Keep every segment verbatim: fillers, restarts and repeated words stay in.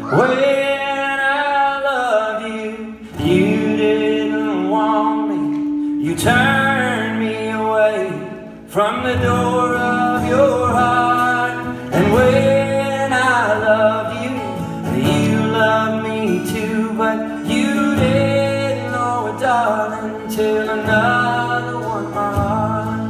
When I loved you, you didn't want me. You turned me away from the door of your heart. And when I loved you, you loved me too. But you didn't know it, darling, till another won my heart.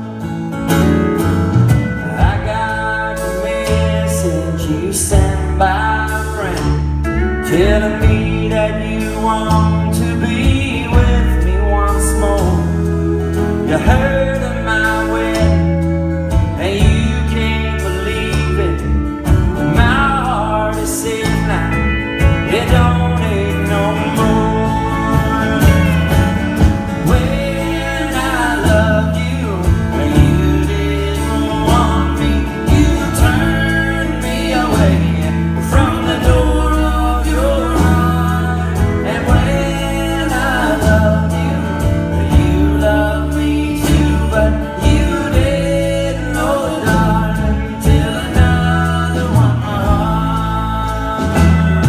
I got a message you sent by a friend, telling me that you want to be with me once more. You heard of my wedding and you can't believe it, but my heart is said now, it don't ache no more. When I loved you, you didn't want me. You turned me away from the door of your heart. And when I loved you, you loved me too. But you didn't know it, darling, till another won my heart.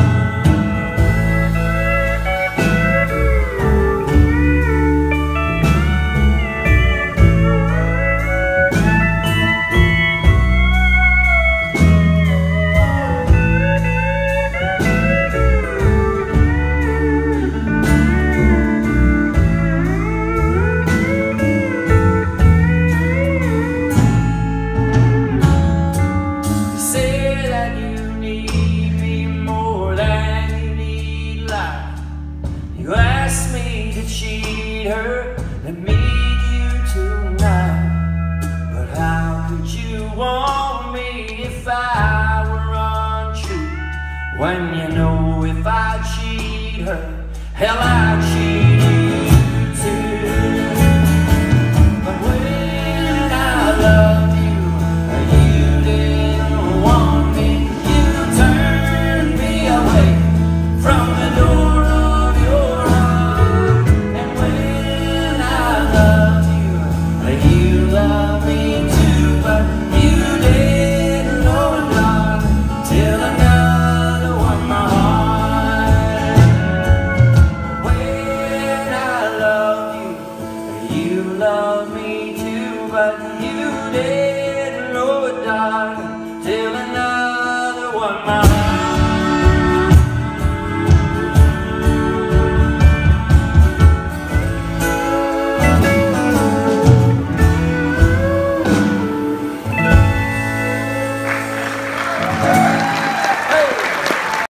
Say that you need me more than you need life. You asked me to cheat her and meet you tonight. But how could you want me if I were untrue? When you know if I cheat her, hell, I'd cheat you.